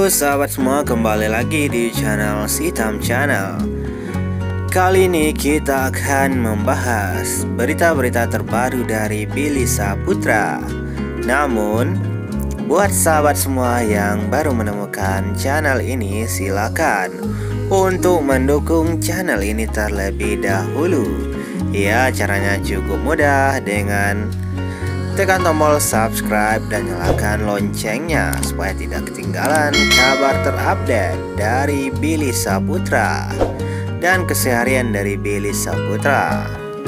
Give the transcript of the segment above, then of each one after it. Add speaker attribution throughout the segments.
Speaker 1: Halo sahabat semua, kembali lagi di channel Sitam Channel. Kali ini kita akan membahas berita-berita terbaru dari Billy Saputra. Namun, buat sahabat semua yang baru menemukan channel ini, silakan untuk mendukung channel ini terlebih dahulu. Ya, caranya cukup mudah dengan tekan tombol subscribe dan nyalakan loncengnya supaya tidak ketinggalan kabar terupdate dari Billy Saputra dan keseharian dari Billy Saputra.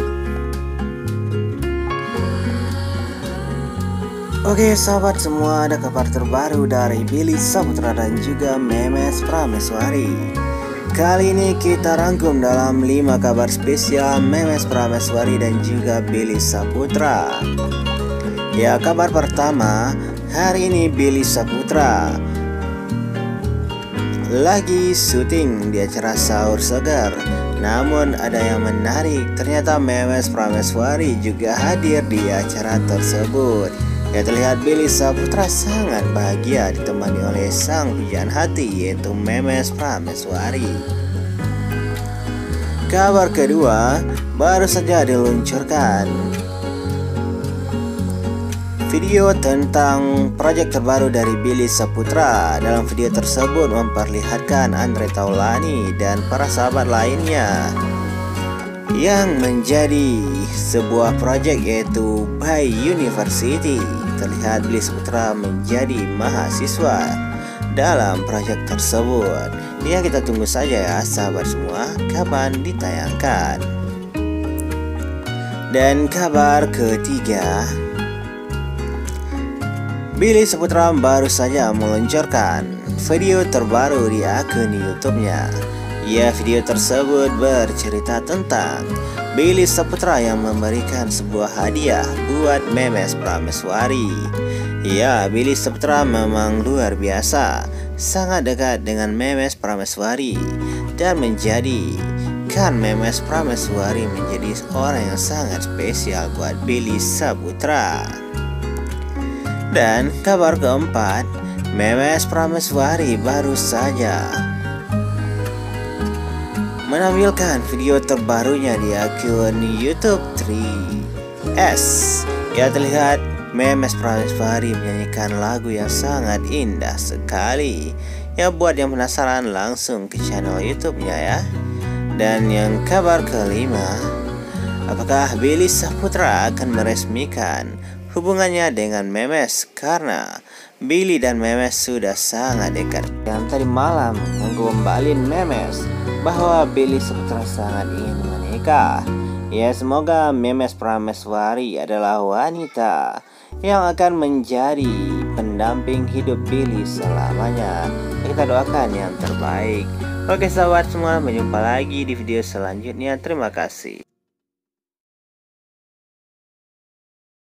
Speaker 1: Oke sahabat semua, ada kabar terbaru dari Billy Saputra dan juga Memes Prameswari. Kali ini kita rangkum dalam 5 kabar spesial Memes Prameswari dan juga Billy Saputra. Ya, kabar pertama, hari ini Billy Saputra lagi syuting di acara Sahur Segar. Namun ada yang menarik, ternyata Memes Prameswari juga hadir di acara tersebut. Ya, terlihat Billy Saputra sangat bahagia ditemani oleh sang pujaan hati, yaitu Memes Prameswari. Kabar kedua, baru saja diluncurkan video tentang proyek terbaru dari Billy Saputra. Dalam video tersebut memperlihatkan Andre Taulani dan para sahabat lainnya yang menjadi sebuah proyek, yaitu By University. Terlihat Billy Saputra menjadi mahasiswa dalam proyek tersebut. Ya, kita tunggu saja ya sahabat semua kapan ditayangkan. Dan kabar ketiga, Billy Saputra baru saja meluncurkan video terbaru di akun YouTube-nya. Ya, video tersebut bercerita tentang Billy Saputra yang memberikan sebuah hadiah buat Memes Prameswari. Ya, Billy Saputra memang luar biasa, sangat dekat dengan Memes Prameswari dan menjadikan Memes Prameswari menjadi orang yang sangat spesial buat Billy Saputra. Dan kabar keempat, Memes Prameswari baru saja menampilkan video terbarunya di akun YouTube 3S. Ya, terlihat Memes Prameswari menyanyikan lagu yang sangat indah sekali. Ya, buat yang penasaran langsung ke channel YouTube-nya ya. Dan yang kabar kelima, apakah Billy Saputra akan meresmikan hubungannya dengan Memes, karena Billy dan Memes sudah sangat dekat. Yang tadi malam menggombalin Memes bahwa Billy Saputra sangat ingin menikah. Ya, semoga Memes Prameswari adalah wanita yang akan menjadi pendamping hidup Billy selamanya. Kita doakan yang terbaik. Oke sahabat semua, berjumpa lagi di video selanjutnya. Terima kasih.